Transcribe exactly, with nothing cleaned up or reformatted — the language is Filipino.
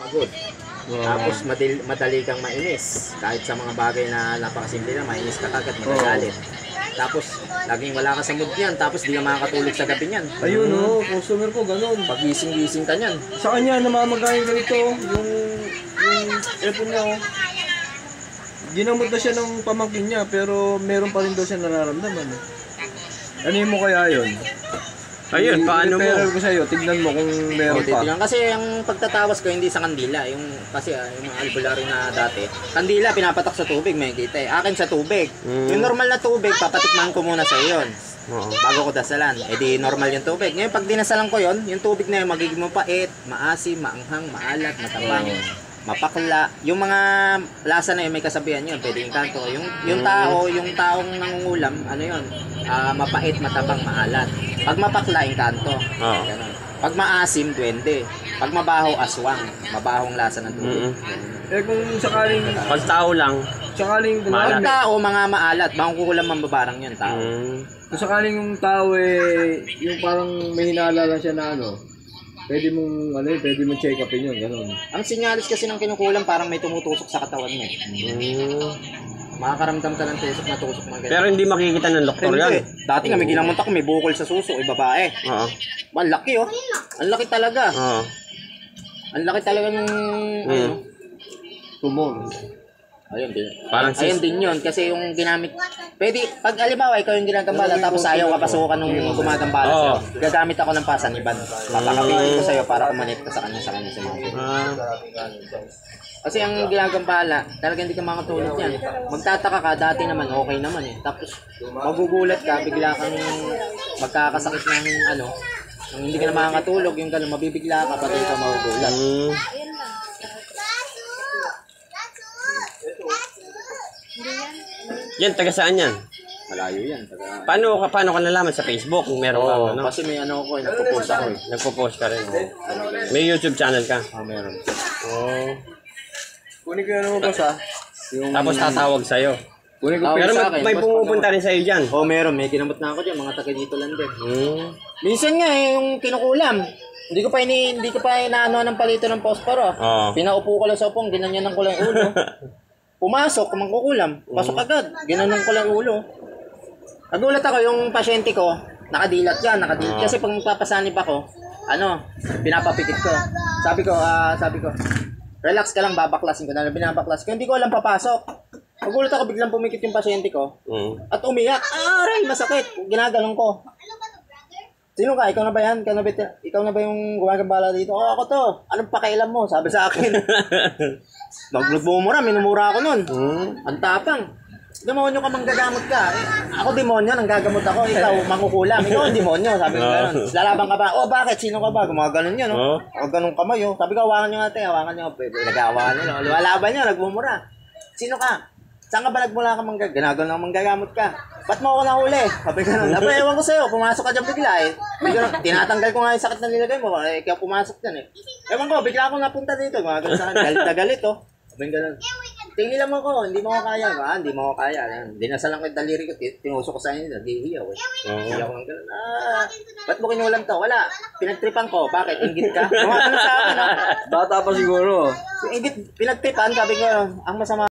Pagod. Wow. Tapos madali, madali kang mainis. Kahit sa mga bagay na napakasimple na, mainis ka kagad, magagalit. Tapos, laging wala ka sa mood niyan. Tapos, di ka makakatulog sa gabi niyan. Ayun, hmm. oh, customer ko, ganun. Pag gising-gising ka niyan. Sa kanya, namamagayin ganito, yung, yung airphone niya, oh. Ginamot na siya ng pamangkin niya, pero meron pa rin daw siya nararamdaman. Eh. Ano mo kaya yun? Ayun, paano mo? I-repair ko sa'yo, tignan mo kung meron O, pa. titignan. Kasi yung pagtatawas ko hindi sa kandila. Yung, kasi ah, yung mga albularyo na dati. Kandila, pinapatak sa tubig, may kita eh. Akin sa tubig. Mm. Yung normal na tubig, papatikman ko muna sa iyon. Oo. Bago ko dasalan. Eh di normal yung tubig. Ngayon, pag dinasalan ko yon, yung tubig na yun, magiging mapait, maasim, maanghang, maalat, matabang. Mapakla, yung mga lasa na yun may kasabihan yun, pwede yung kanto. Yung yung tao, yung taong nangungulam, ano yun? Ah, mapait, matabang, maalat. Pag mapakla, yung kanto. Oo. Ganun. Pag maasim, duwende. Pag mabaho, aswang. Mabahong lasa ng tubig. Mm-hmm. Eh kung sakaling, Pag tao lang, sakaling, Maalat. Pag tao, mga maalat. Bang kukulam mambabarang yun, tao. mm, kung sakaling yung tao eh, yung parang may hinala lang siya na ano, pwede mong, ano eh, pwede mong check upin yun, ganun. Ang sinyalis kasi ng kinukulam, parang may tumutusok sa katawan mo. mm. Makakaramdam ka ng tusok na tusok na ganyan. Pero hindi makikita ng doktor yan. Hindi. Dati nga may ginamot ako, may bukol sa suso, eh, babae. Oo. Ang laki oh. Ang laki talaga. Oo. Ang laki talaga ng Mm. ano. Tumor. Ayun din. Parang Ayun sis- din 'yun kasi yung ginamit. Pwede pag alibawa ikaw yung ginagambala tapos ayaw ka pasukan nung gumagambala Oo. sa'yo. Gagamit ako ng pasaniban. Papakapitin ko sa'yo para kumanik ka sa kanya sa kanya sa mga. Ah, Kasi ang ginagambala, talaga hindi ka makatulog yan. Magtataka ka, dati naman okay naman eh. Tapos magugulat ka, bigla kang magkakasakit ng ano, ng hindi ka na makakatulog, yung gano'n, mabibigla ka, pati ka magugulat. mm. Yan, taga saan yan? Malayo yan. Taga... Paano ka, paano ka nalaman sa Facebook kung meron ka, Oo, ano? kasi may ano ko, eh, nagpo-post ako eh. Nagpo-post ka rin. May YouTube channel ka. Ah, meron. Oo. Kunin ko na naman boss ah. Yung, Tapos tatawag sa'yo. kunin ko Tawag Pero sa may, akin, may boss, pumupunta rin sa'yo dyan. Oh, meron. May kinamot na ako dyan. Mga taga dito lang din. Hmm. Minsan nga eh, yung kinukulam. Hindi ko pa ini hindi ko pa inaano ng palito ng posporo. Oo. Pinaupo ko lang sa upong, ginanyan ko lang yung ulo. Pumasok, kumangkukulam. Pasok agad. Ginanon ko lang yung ulo. Nagulat ako yung pasyente ko, nakadilat yan, nakadilat. Kasi pag magpapasanib ako, ano, pinapapikit ko. Sabi ko, ah, sabi ko, relax ka lang, babaklasin ko na. Binabaklas ko, hindi ko alam papasok. Nagulat ako, biglang pumikit yung pasyente ko. Mm. At umiyak. Ah, aray, masakit. Ginaganon ko. Sino ka? Ikaw na ba yan? Ikaw na ba, ikaw na ba yung gumagambala dito? Oo, ako to. Anong pakialam mo? Sabi sa akin. Nagbumura, minumura ako nun. Mm. Ang tapang. Demonyo ka, manggagamot ka. Eh, ako demonyo, nanggagamot ako. Ikaw, mangkukulam. Ikaw ang demonyo. Sabi ko gano'n. Lalaban ka ba? Oh, bakit? Sino ka ba? Gumaganon yun, no? Oh. O, ganun kamay, oh. Sabi ko, hawakan nyo natin. Hawakan nyo. Nag-awakan nyo. No? Lalaban nyo, nagmumura. Sino ka? Saan ka ba nagmula ka manggagamot? Ginagawa ng manggagamot ka. Ba't mo ako nahuli? Sabi ko nun. Aba, ewan ko sa'yo. Pumasok ka dyan bigla eh. Bigla, tinatanggal ko nga yung sakit na nilagay mo. Eh, kaya pumasok dyan eh. Ewan ko, bigla ako napunta dito. Gumagano sa akin. Galit na galit, oh. Sabi ko nun. Tingin lang ako, hindi mo ako kaya. Ah, hindi mo ako kaya. Dinasalan ko yung daliri ko. Tinusok ko sa inyo. Nagihiyaw eh. Hiyaw ko ng gano'n. Ah, ba't mo kinulam to? Wala. Pinagtripan ko. Bakit? Ingit ka? Gumagano sa akin, ah. bata pa siguro. Ingit, pinagtripan. Sabi ko, ang masama.